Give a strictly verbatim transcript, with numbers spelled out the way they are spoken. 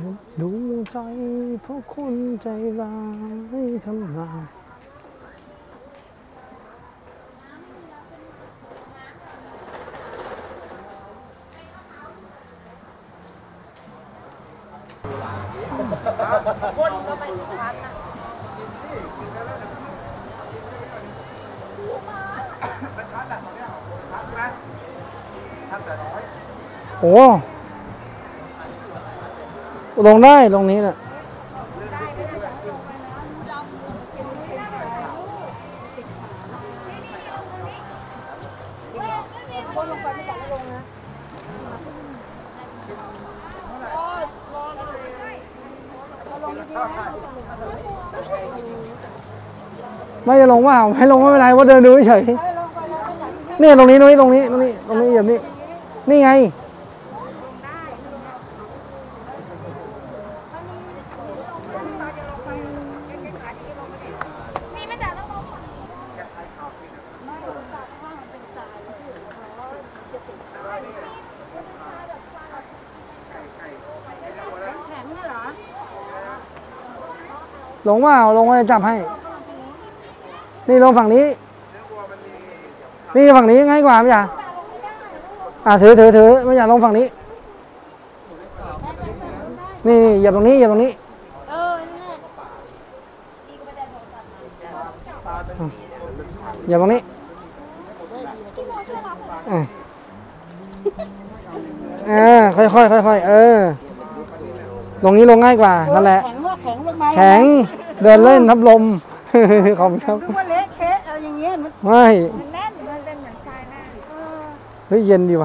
ดูใจเพราะคนใจร้ายทำลายคนก็ไม่ถึงพันนะโอ้ลงได้ตรงนี้แหละคนลงไปไม่ต้องลงนะไม่จะลงว่าให้ลงไม่เป็นไรว่าเดินดูเฉยเนี่ยตรงนี้ตรงนี้ตรงนี้ตรงนี้ตรงนี้แบบนี้นี่ไงลงว่าลงว่าจะจับให้นี่ลงฝั่งนี้นี่ฝั่งนี้ง่ายกว่าไม่ใช่อ่ะถือถือถือไม่อยากลงฝั่งนี้นี่นี่อย่าตรงนี้อย่าตรงนี้เออนี่แหละดีก็ไม่ได้โทรศัพท์อย่าตรงนี้เออค่อยค่อยค่อยค่อยเออตรงนี้ลงง่ายกว่านั่นแหละแข็งว่าแข็งลงมาแข็งเดินเล่นทับลมขอบคุณครับว่าเละเทะอะไรอย่างเงี้ยมันไม่มันแน่นมันเป็นเหมือนชายแน่เฮ้ยเย็นดีว่ะ